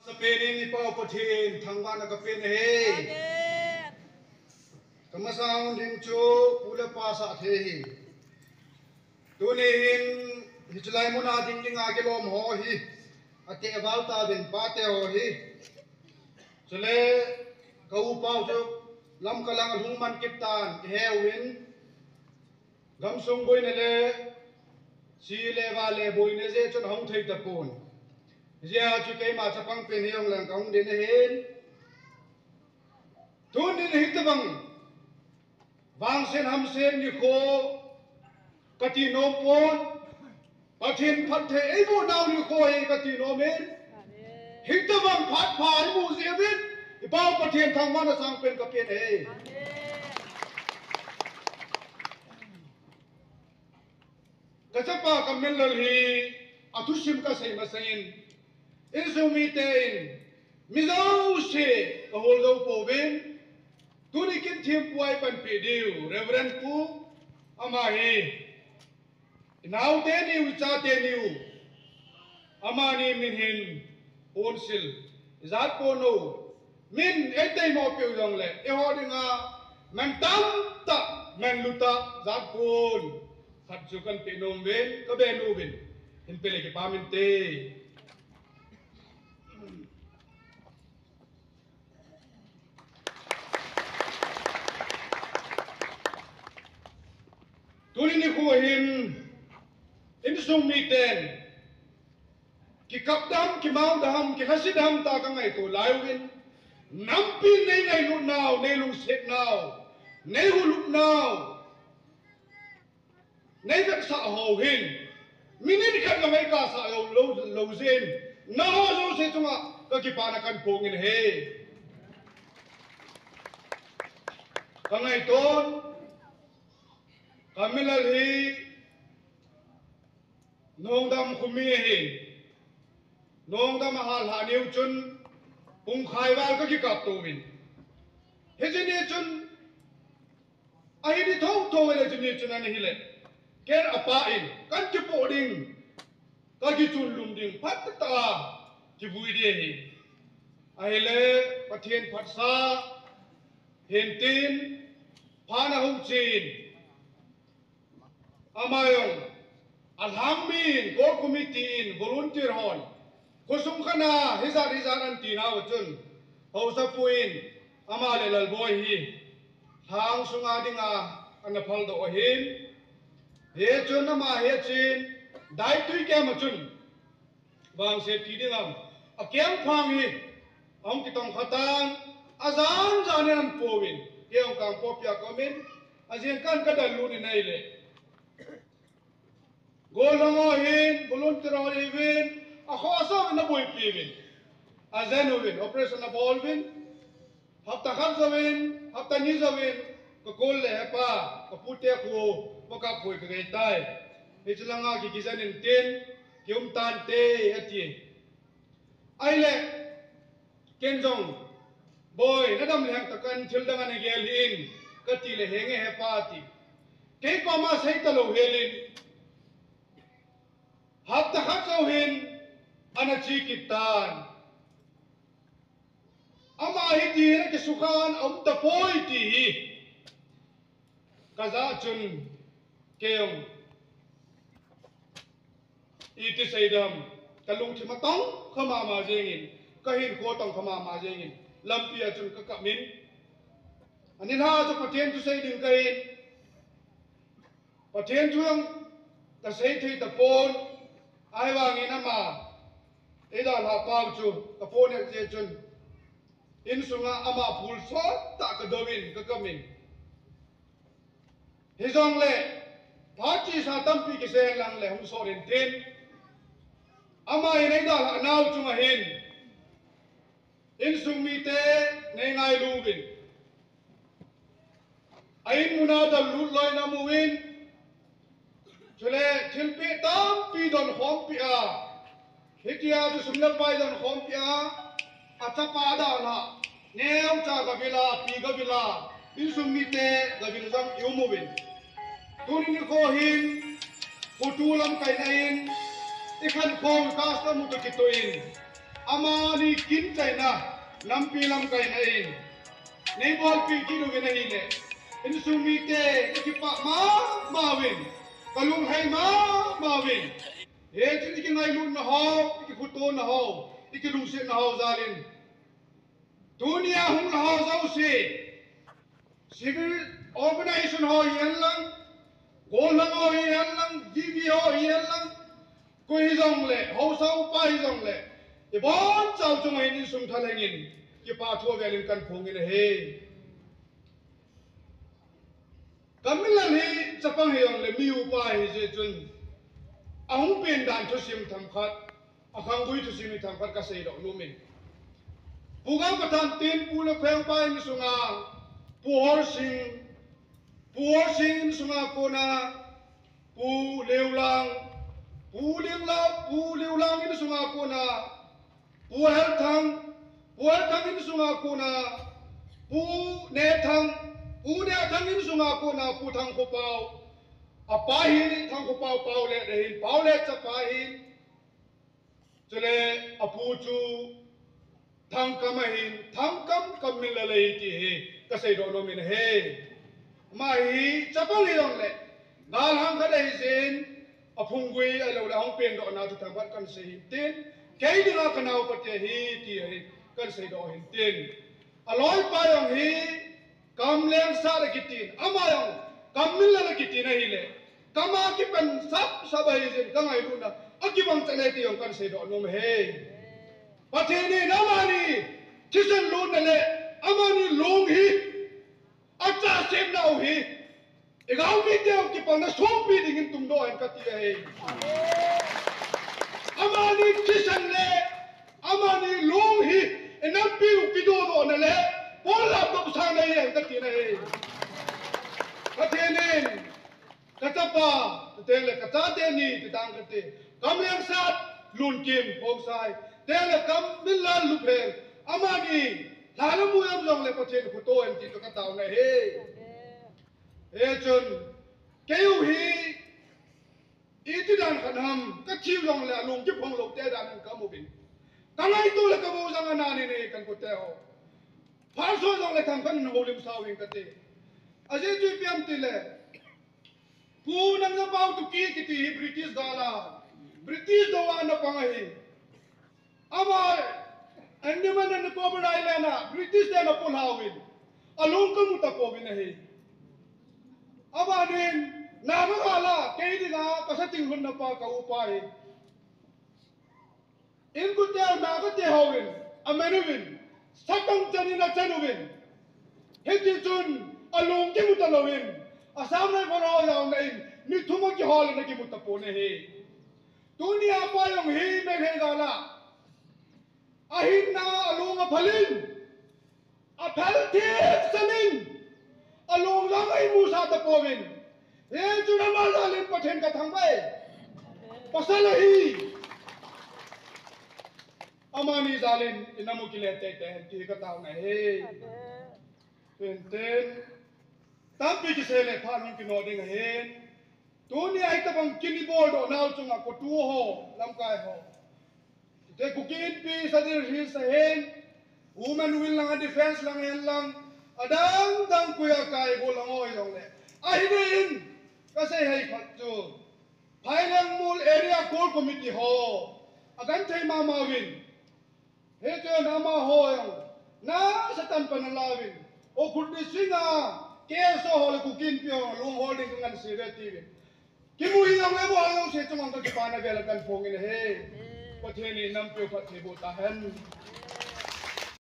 Penin ipau patin thangwan ka pen he kamasang ding chu pula pasa the hi tunin hichlai muna ding ding age lom ho hi ate aval ta den pa te ho hi chale kau pau chu lam kalang hung man kip tan he win gam sung boi ne le si le va le boi ne je chon hong thei ta pon Zia chu ke ma chapang pen hiong lang kaung din hen tun din hitabang wang sen ham sen ni kho kati no pon pathin phat the ei bo naw ni kho ei kati no men hitabang phat pha ni mu zia bin ipau pathin thang man sang pen ka pen he kachapa kamel lal hi atushim ka sei ma sein Insumitain Mizau se kaholo povin Tunikin tim puai pan pediu Reverend Pu Amahi Now teniu cha teniu Amani minhin onsil Zat pono Min etay mo piu dong le Ehodinga Mentam ta menluta zat pon Hatsukan pinom vin kabenu vin Hinpele ki paminte Tulini kuhin insung miten ki kapdam ki maudam ki hasidam ta ka ngai to laiwin nampin nei ngai lu naw nei lu set naw nei hulup naw nei bek sa ho hin minin khat ngai ka sa lo zen na ho zo se chunga ka ki pana kan pongin he ka ngai ton Kamilal hi nongdam khumi hi nongdam hal haniu chun pung khai wal ka ki kap to win hejini chun ahi di thong to wele jini chun an hi le ker apa in kan ki po ding ka ki chun lum ding phat ta ki bui de hi ahi le pathian phatsa hentin phana hu chin Amayong alhamin ko committee volunteer hon kusum kana hizar antina wachun hausa puin amale lalboy hi hang sunga dinga anapal do hin he chun ma he chin dai tui ke machun wang se tidingam akem phang hi ong kitong khatang azan janan powin keong kang popya komen azien kan kadalu ni naile Golongo hin, volunteer hin, ako asa na boy pivin. Azeno win, operation na ball win. Hapta kharza win, hapta niza win. Kakol le hepa, kapute ko, makapoy kagaytay. Itulanga kikisanin tin, kiumtan te ati. Ayle, kenjong, boy, nadam lehang takan tildangan gelin, katile henge hepati. Kay pama say talo helin. Hapta khatsawin anachikitan ama hiti na kisukan amta poiti kaza chun keong iti saidam kalung chimatong khama ma jengin kahin ko tong khama ma jengin lampia chun kakamin anin ha to patien tu saidin kahin patien tu yang ta sai thei ta pon ai wangi nama ida la pau chu kapone je chun in sunga ama phul so ta ka dowin ka kamin hizong le phachi sa tampi ki se lang le hum so rin tin ama ida la naw chu ma hin in sung mi te ne ngai lubin ain muna da lut loi na muwin Chule chilpi tam pi don khom pi a hitia tu sumna pai don khom pi a achapa da na neu cha ga bila pi ga bila insummi te ga bil jam yumovin tunin ko hin putulam kai nain ikhan khom kas ta mu to kitoin amani kin China lampi lam kai na in nei bol pi ki du na hi le in sumi te ki pa ma win kalung hai ma win he chi ki ngai lu na ho ki phuto na ho ki lu se na ho zalin dunia hung na ho zau se civil organization ho yan lang go lang ho yan lang dv ho yan lang kui dong le ho sau pai dong le e bon chau chung hai ni sum thalengin ki pa tho velin kan phongin he kamilan hi chapang he yong le miu pa hi je chun ahung pen dan thu sim tham khat akhang bui thu sim tham khat ka sei do lumin pugang patan tin pula pheng pai ni sunga puor sing sunga kona pu leulang ni sunga kona pu hel thang ni sunga kona pu ne thang ni sunga kona pu thang ko pau apahi thang ko pau le rehin pau le cha pahi chule apu chu thang kam kamil la lei ti he ka sei do no min he mai chapang hi dong le dal hang kha dei sin aphung gui a lo la hong pen do na thu thang bat kan sei tin kei dinga kanau pa te hi ti he kan sei do hin tin aloi pa yong hi kam leng sa la kitin ama yong kamil la kitin hi le kama ki pen sap sabai sin kangai lu na akibang chale ti yong kan sei do no he Pateni namani kisan loon nale amani long hi acha sem nau hi igaw mi teo ki pang na sompi dingin tumdo en katia he amani kisan le amani long hi enampi ukido do nale pola to sana hi en katia he Pateni katapa tele katate ni titang kate kamleng sat lun kim hong sai tele kam milal lupeng amani lalamu yam jong le pathen photo en ti to ka taw na he chun keu hi iti dan khanham ka chiu jong le alung ki phong lok te dan ka mo bin kangai tu le ka mo jang na ni ne kan ko te ho phal so jong le tham kan no lim sawing ka te aje tu piam ti le pu nang na pau tu ki ti British gala British do wa na pangahi Amar Andaman and Nicobar Island, British then upon Howin. Along come with the Povin. Abadin, Navagala, Kadina, Passating Hundapaka Upai. In good tell Navate Howin, a Manuvin, Sakam Janina Chanuvin. Hitchun, along Kimutalowin, a Samna for all down name, Nitumaki Hall in the Kimutapone. Tunia Payong he made Hegala. Ahinna along a palin, a paltip sanin, along Langai Musa the Povin. Here to the Malin Patenka Tambay, Pasalahi Amani Zalin in Namukilete and Tikatana. Hey, Pinten Tampi Sele Panum nodding a hen. Tony Itabang Kini Board or Naltunga Kotuho, Lamkai Ho. Te kukin pi sa dir sa hen woman will lang defense lang yan lang adang dang kuya kai bolang oy dong le ai din kasi hay phatchu phailang mul area core committee ho agan thai mama win he cho nama ho na sa tan panalawin o kundi singa keso hol kukin pi long holding ngan sireti kimuhi ang lebo ang se chumang ka pana vela kan phongin he Patheni nam pe phat thebo tahan